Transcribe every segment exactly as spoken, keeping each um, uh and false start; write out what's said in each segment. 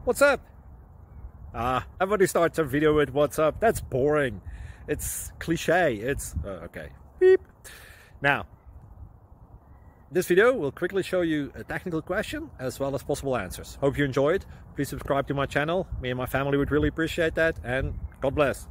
What's up? Ah, everybody starts a video with what's up. That's boring. It's cliche. It's uh, okay. Beep. Now, this video will quickly show you a technical question as well as possible answers. Hope you enjoyed. Please subscribe to my channel. Me and my family would really appreciate that, and God bless.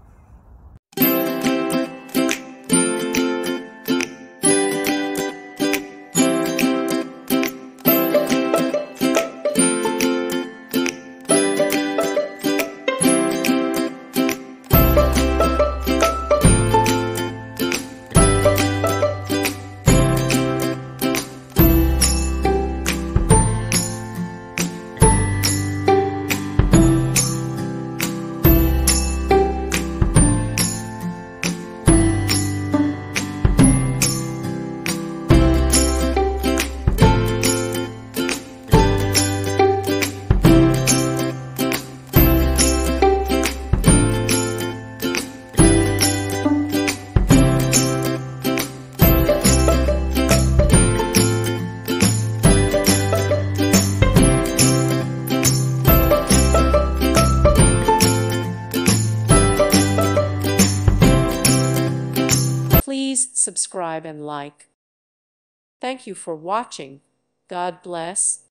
Please subscribe and like. Thank you for watching. God bless.